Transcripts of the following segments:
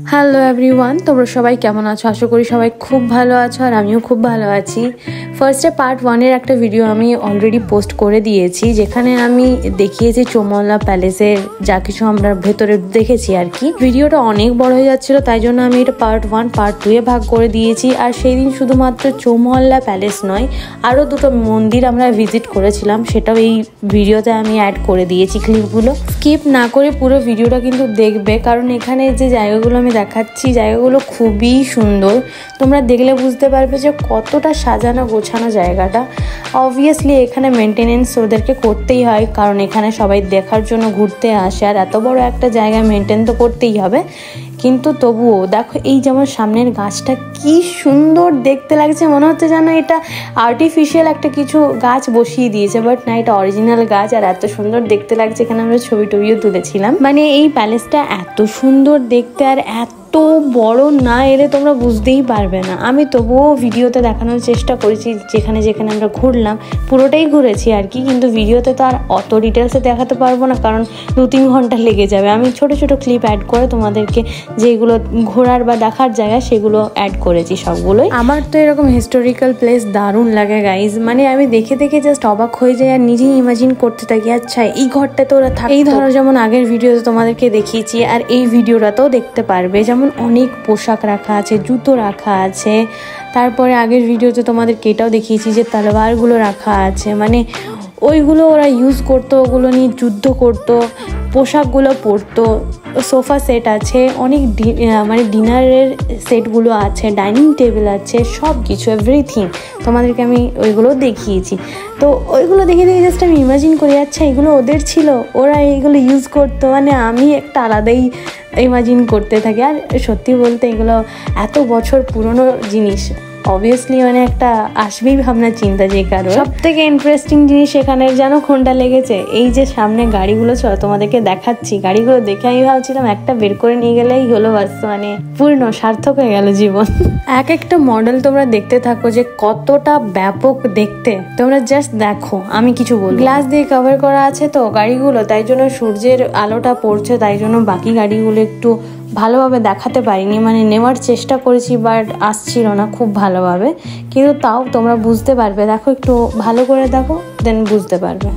Hello everyone, তোমরা সবাই কেমন আছো? আশা করি সবাই খুব ভালো আছো আর আমিও খুব ভালো আছি। ফার্স্টে পার্ট 1-এর একটা ভিডিও আমি অলরেডি পোস্ট করে দিয়েছি, যেখানে আমি দেখিয়েছি চৌমহল্লা প্যালেসের যা কিছু আমরা ভেতরে দেখেছি আর কি। ভিডিওটা অনেক বড় হয়ে যাচ্ছিলো, তাই জন্য আমি এটা পার্ট 1 পার্ট 2-এ ভাগ করে দিয়েছি। আর সেই দিন শুধুমাত্র চৌমহল্লা প্যালেস নয়, আরও দুটো মন্দির আমরা ভিজিট করেছিলাম, সেটাও এই ভিডিওতে আমি অ্যাড করে দিয়েছি ক্লিপগুলো। স্কিপ না করে পুরো ভিডিওটা কিন্তু দেখবে, কারণ এখানে যে জায়গাগুলো আমি দেখাচ্ছি জায়গাগুলো খুবই সুন্দর। তোমরা দেখলে বুঝতে পারবে যে কতটা সাজানো গোছানো জায়গাটা। অবভিয়াসলি এখানে মেনটেনেন্স ওদেরকে করতেই হয়, কারণ এখানে সবাই দেখার জন্য ঘুরতে আসে, আর এত বড় একটা জায়গায় মেনটেন তো করতেই হবে। কিন্তু তবুও দেখো, এই যেমন সামনের গাছটা কি সুন্দর দেখতে লাগছে, মনে হচ্ছে যেন এটা আর্টিফিশিয়াল একটা কিছু গাছ বসিয়ে দিয়েছে, বাট না, এটা অরিজিনাল গাছ। আর এত সুন্দর দেখতে লাগছে, এখানে আমরা ছবি টবিও তুলেছিলাম। মানে এই প্যালেসটা এত সুন্দর দেখতে আর এত বড় না এলে তোমরা বুঝতেই পারবে না। আমি তবুও ভিডিওতে দেখানোর চেষ্টা করেছি, যেখানে যেখানে আমরা ঘুরলাম পুরোটাই ঘুরেছি আর কি। কিন্তু ভিডিওতে তো আর অত ডিটেলসে দেখাতে পারবো না, কারণ 2-3 ঘন্টা লেগে যাবে। আমি ছোট ছোট ক্লিপ অ্যাড করে তোমাদেরকে যেগুলো ঘোরার বা দেখার জায়গা সেগুলো অ্যাড করেছি সবগুলোই। আমার তো এরকম হিস্টোরিক্যাল প্লেস দারুণ লাগে গাইজ। মানে আমি দেখে দেখে জাস্ট অবাক হয়ে যাই আর নিজেই ইমাজিন করতে থাকি, আচ্ছা এই ঘরটাতে ওরা থাকে। এই ধরো যেমন আগের ভিডিওতে তোমাদেরকে দেখিয়েছি, আর এই ভিডিওটাতেও দেখতে পারবে, যেমন অনেক পোশাক রাখা আছে, জুতো রাখা আছে। তারপরে আগের ভিডিওতে তোমাদেরকে এটাও দেখিয়েছি যে তলোয়ারগুলো রাখা আছে, মানে ওইগুলো ওরা ইউজ করতো, ওগুলো নিয়ে যুদ্ধ করতো, পোশাকগুলো পরতো। সোফা সেট আছে, অনেক মানে ডিনারের সেটগুলো আছে, ডাইনিং টেবিল আছে, সব কিছু এভরিথিং তোমাদেরকে আমি ওইগুলো দেখিয়েছি। তো ওইগুলো দেখে দেখে জাস্ট আমি ইমাজিন করি, আচ্ছা এগুলো ওদের ছিল, ওরা এইগুলো ইউজ করতো। মানে আমি একটা আলাদাই ইমাজিন করতে থাকি। আর সত্যি বলতে এগুলো এত বছর পুরনো জিনিস, অবভিয়াসলি মানে একটা আসবেই ভাবনা চিন্তা। যে কারণ সব থেকে ইন্টারেস্টিং জিনিস এখানে জানো কোনটা লেগেছে? এই যে সামনে গাড়িগুলো তোমাদেরকে দেখাচ্ছি, গাড়িগুলো দেখে আমি ভাবছিলাম একটা বের করে নিয়ে গেলেই হলো, বাস মানে পূর্ণ সার্থক হয়ে গেল জীবন। এক একটা মডেল তোমরা দেখতে থাকো যে কতটা ব্যাপক দেখতে, তোমরা জাস্ট দেখো। আমি কিছু বলবো, গ্লাস দিয়ে কভার করা আছে তো গাড়িগুলো, তাই জন্য সূর্যের আলোটা পড়ছে, তাই জন্য বাকি গাড়িগুলো একটু ভালোভাবে দেখাতে পারিনি। মানে নেওয়ার চেষ্টা করেছি, বাট আসছিল না খুব ভালোভাবে। কিন্তু তাও তোমরা বুঝতে পারবে, দেখো একটু ভালো করে দেখো, দেন বুঝতে পারবে।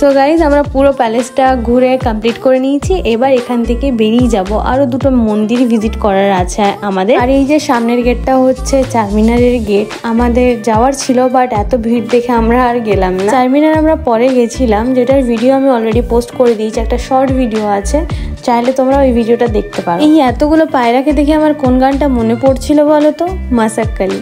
সো গাইজ আমরা পুরো প্যালেসটা ঘুরে কমপ্লিট করে নিয়েছি। এবার এখান থেকে বেরিয়ে যাব, আরও দুটো মন্দির ভিজিট করার আছে আমাদের। আর এই যে সামনের গেটটা হচ্ছে চারমিনারের গেট, আমাদের যাওয়ার ছিল বাট এত ভিড় দেখে আমরা আর গেলাম না। চারমিনার আমরা পরে গেছিলাম, যেটার ভিডিও আমি অলরেডি পোস্ট করে দিয়েছি, একটা শর্ট ভিডিও আছে, চাইলে তোমরা ওই ভিডিওটা দেখতে পারো। এই এতগুলো পায়রাকে দেখে আমার কোন গানটা মনে পড়ছিল বলো তো? মাসাক্কালি।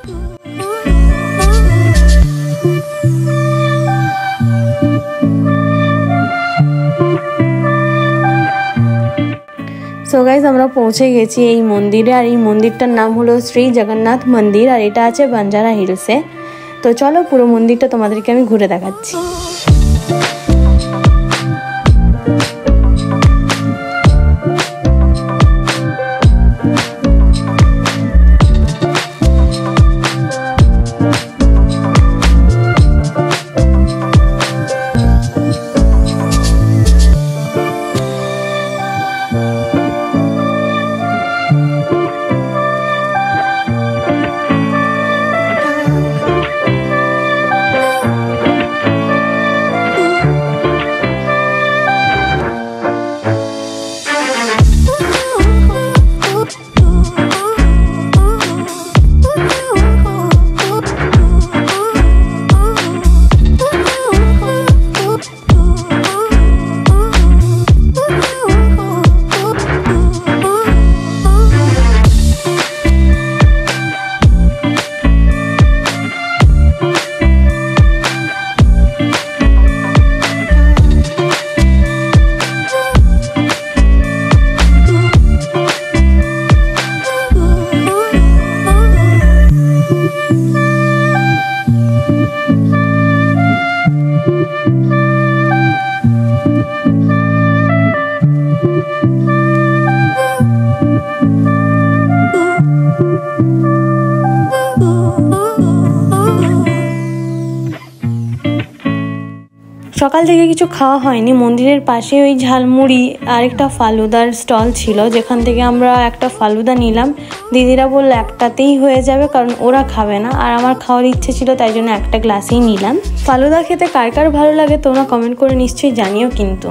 সো গাইজ আমরা পৌঁছে গেছি এই মন্দিরে, আর এই মন্দিরটার নাম হলো শ্রী জগন্নাথ মন্দির, আর এটা আছে বাঞ্জারা হিলসে। তো চলো পুরো মন্দিরটা তোমাদেরকে আমি ঘুরে দেখাচ্ছি। সকাল থেকে কিছু খাওয়া হয়নি। মন্দিরের পাশে ওই ঝালমুড়ি আর একটা ফালুদার স্টল ছিল, যেখান থেকে আমরা একটা ফালুদা নিলাম। দিদিরা বললো একটাতেই হয়ে যাবে, কারণ ওরা খাবে না, আর আমার খাওয়ার ইচ্ছে ছিল, তাই জন্য একটা গ্লাসেই নিলাম। ফালুদা খেতে কার কার ভালো লাগে তোমরা কমেন্ট করে নিশ্চয়ই জানিও কিন্তু।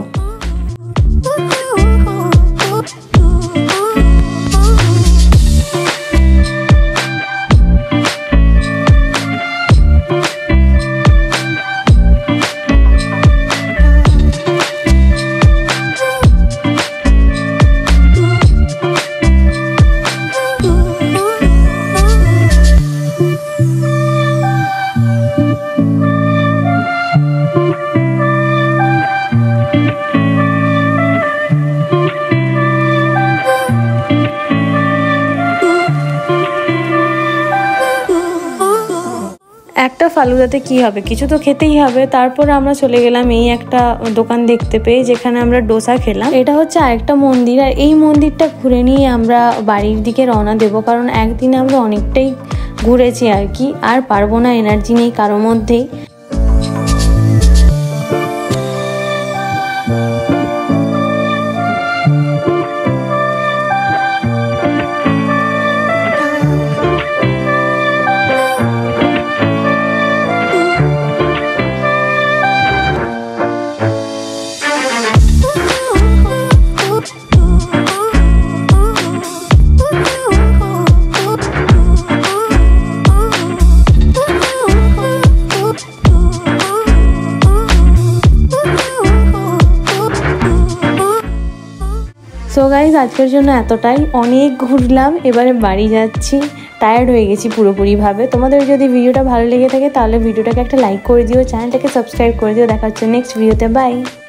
একটা ফালুদাতে কি হবে, কিছু তো খেতেই হবে। তারপর আমরা চলে গেলাম এই একটা দোকান দেখতে পেয়ে, যেখানে আমরা ডোসা খেলাম। এটা হচ্ছে আরেকটা মন্দির, আর এই মন্দিরটা ঘুরে নিয়ে আমরা বাড়ির দিকে রওনা দেব, কারণ একদিনে আমরা অনেকটাই ঘুরেছি আর কি, আর পারবো না, এনার্জি নেই কারোর মধ্যেই। সো গাইজ আজকের জন্য এতটাই, অনেক ঘুরলাম, এবারে বাড়ি যাচ্ছি, টায়ার্ড হয়ে গেছি পুরোপুরিভাবে। তোমাদের যদি ভিডিওটা ভালো লেগে থাকে তাহলে ভিডিওটাকে একটা লাইক করে দিও, চ্যানেলটাকে সাবস্ক্রাইব করে দিও। দেখা হচ্ছে নেক্সট ভিডিওতে, বাই।